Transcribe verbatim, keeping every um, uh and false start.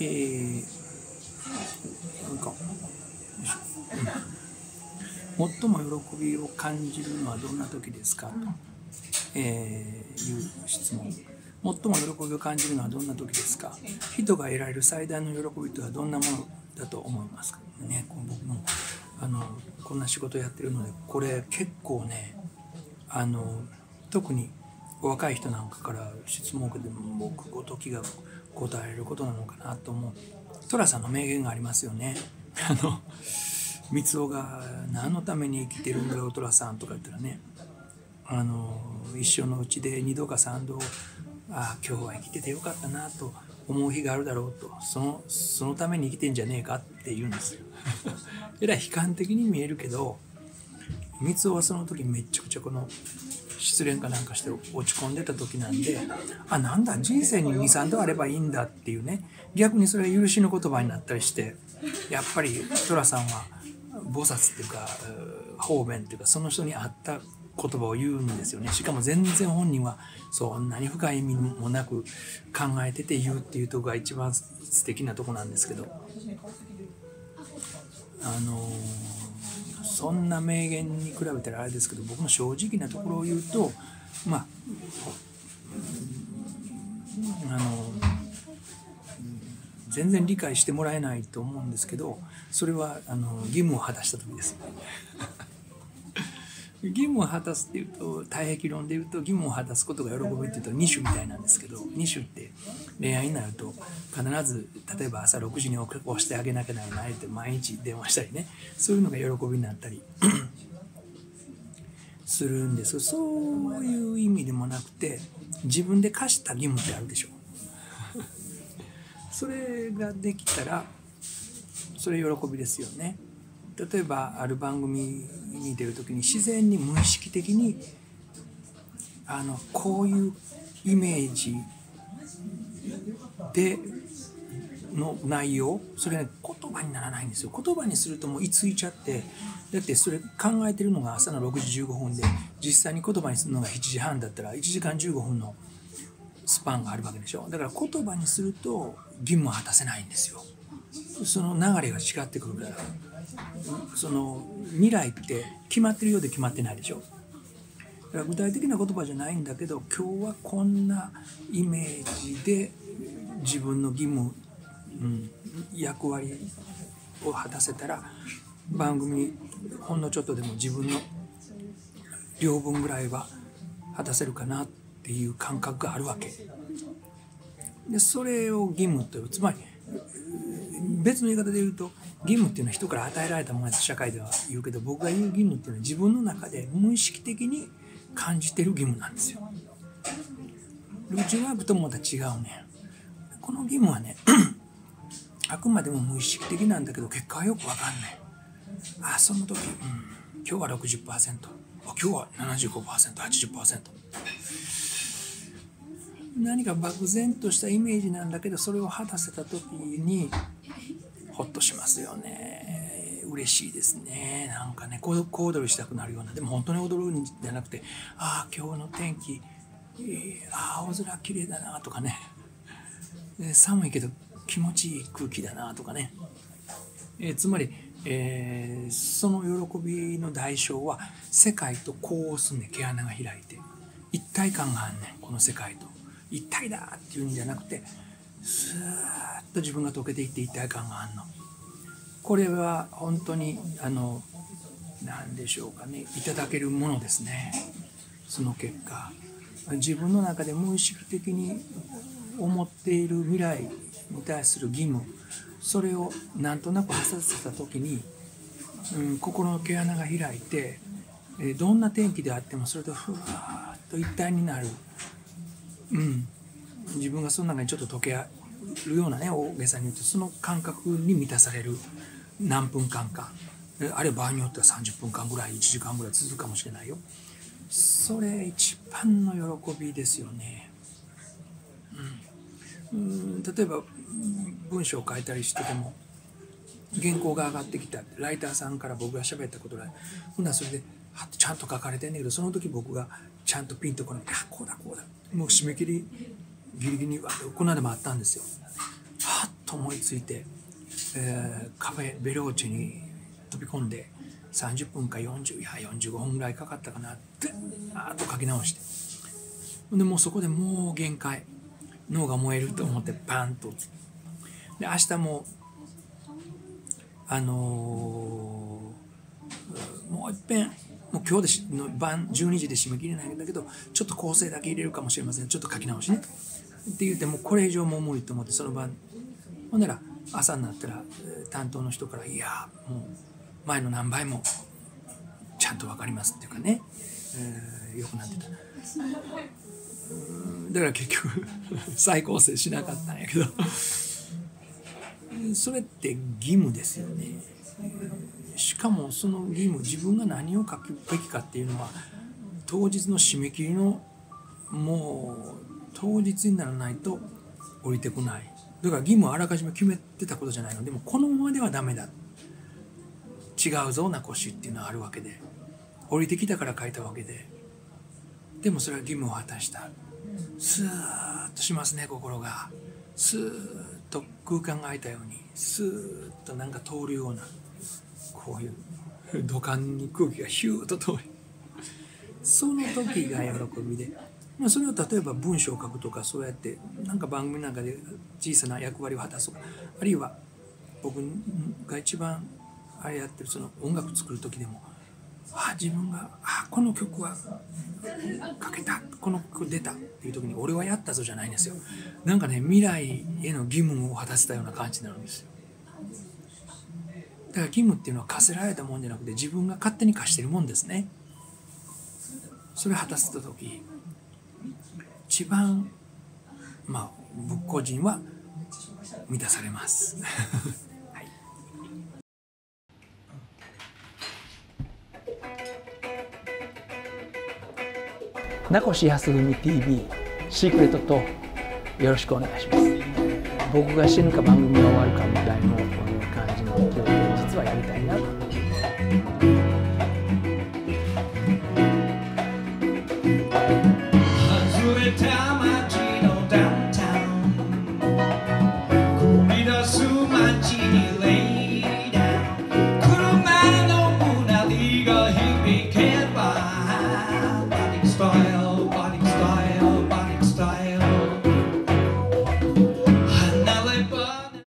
ー、なんか、うん、最も喜びを感じるのはどんな時ですかと、えー、いう質問。最も喜びを感じるのはどんな時ですか。人が得られる最大の喜びとはどんなものだと思いますかね。僕もあのこんな仕事やってるので、これ結構ね、あの特に若い人なんかから質問を受けても僕ごときが答えることなのかなと思う。寅さんの名言がありますよね。あの三生が何のために生きてるんだよ寅さんとか言ったらね、あの一生のうちで二度か三度、ああ今日は生きててよかったなと思う日があるだろうと、そのそのために生きてんじゃねえかって言うんですよ。えらい悲観的に見えるけど、三生はその時めっちゃくちゃこの失恋かなんかして落ち込んでた時なんで、あ、なんだ人生ににさんどあればいいんだっていうね、逆にそれが許しの言葉になったりして、やっぱり寅さんは菩薩っていうか方便っていうか、その人に合った言葉を言うんですよね。しかも全然本人はそんなに深い意味もなく考えてて言うっていうところが一番素敵なとこなんですけど、あのー、そんな名言に比べたらあれですけど、僕の正直なところを言うと、まああの全然理解してもらえないと思うんですけど、それはあの義務を果たした時です。義務を果たすっていうと、大壁論でいうと義務を果たすことが喜びっていうとに種みたいなんですけど、に種って恋愛になると必ず、例えば朝ろくじに起こしてあげなきゃならないって毎日電話したりね、そういうのが喜びになったりするんです。そういう意味でもなくて、自分で課した義務ってあるでしょ。それができたらそれ喜びですよね。例えばある番組に出る時に自然に無意識的にあのこういうイメージでの内容、それね言葉にならないんですよ。言葉にするともういついちゃって、だってそれ考えてるのが朝のろくじじゅうごふんで、実際に言葉にするのがしちじはんだったらいちじかんじゅうごふんのスパンがあるわけでしょ。だから言葉にすると義務を果たせないんですよ。その流れが違ってくるから。その未来って決まってるようで決まってないでしょ。だから具体的な言葉じゃないんだけど、今日はこんなイメージで自分の義務、うん、役割を果たせたら、番組ほんのちょっとでも自分の両分ぐらいは果たせるかなっていう感覚があるわけで、それを義務という、つまり別の言い方で言うと、義務っていうのは人から与えられたものです。社会では言うけど、僕が言う義務っていうのは自分の中で無意識的に感じてる義務なんですよ。ルーチンワークともまた違うね。この義務はねあくまでも無意識的なんだけど、結果はよく分かんない。あ、その時、うん、今日は ろくじゅっパーセント、 今日は ななじゅうごパーセント、はちじゅっパーセント、何か漠然としたイメージなんだけど、それを果たせた時にほっとしますよね。嬉しいですね。なんかね、小躍りしたくなるような。でも本当に踊るんじゃなくて、ああ今日の天気、えー、ああ青空綺麗だなとかね、寒いけど気持ちいい空気だなとかね、えー、つまり、えー、その喜びの代償は世界とこうすんねん。毛穴が開いて一体感があんねん。この世界と一体だっていうんじゃなくて、スーッと自分が溶けていって一体感があんの。これは本当にあの何でしょうかね、いただけるものですね。その結果、自分の中で無意識的に思っている未来に対する義務、それをなんとなく果たせた時に、うん、心の毛穴が開いて、どんな天気であってもそれとふわーっと一体になる、うん、自分がその中にちょっと溶けるようなね、大げさに言うとその感覚に満たされる何分間か、あるいは場合によってはさんじゅっぷんかんぐらい、いちじかんぐらい続くかもしれないよ。それ一番の喜びですよね。うん、うん例えば文章を書いたりしてても、原稿が上がってきたライターさんから僕が喋ったことがほんならそれでちゃんと書かれてんねんけど、その時僕がちゃんとピンとこなくて、あこうだこうだ、もう締め切りギリギリにこの間もあったんですよ。はっとと思いついて、えー、カフェベローチェに飛び込んでさんじゅっぷんかよんじゅういやよんじゅうごふんぐらいかかったかなってあーっと書き直して、でもうそこでもう限界、脳が燃えると思ってパンと。で明日もあのー、もういっぺんもう今日での晩じゅうにじで締め切れないんだけどちょっと構成だけ入れるかもしれません、ちょっと書き直しねって言ってもこれ以上もう無理と思って、その晩ほんなら朝になったら担当の人から「いやもう前の何倍もちゃんと分かります」っていうかね、えー、よくなってた。だから結局再構成しなかったんやけどそれって義務ですよね。しかもその義務、自分が何を書くべきかっていうのは当日の締め切りのもう当日にならないと降りてこない。だから義務はあらかじめ決めてたことじゃないので、もこのままではダメだ、違うぞな腰っていうのはあるわけで、降りてきたから書いたわけで、でもそれは義務を果たした。スーッとしますね、心が。スーッと空間が空いたようにスーッとなんか通るような、こういう土管に空気がヒューッと通る、その時が喜びで、まあ、それを例えば文章を書くとか、そうやってなんか番組なんかで小さな役割を果たすとか、あるいは僕が一番あれやってるその音楽作る時でも、あ自分があこの曲は書けた、この曲出たっていう時に俺はやったぞじゃないんですよ。なんかね、未来への義務を果たせたような感じになるんですよ。だから義務っていうのは課せられたもんじゃなくて、自分が勝手に課してるもんですね。それを果たせた時、一番まあ僕個人は満たされます。はい、名越康文 ティーブイ シークレットとよろしくお願いします。僕が死ぬか番組が終わるかみたいな感じの記憶を実はやりたいなと。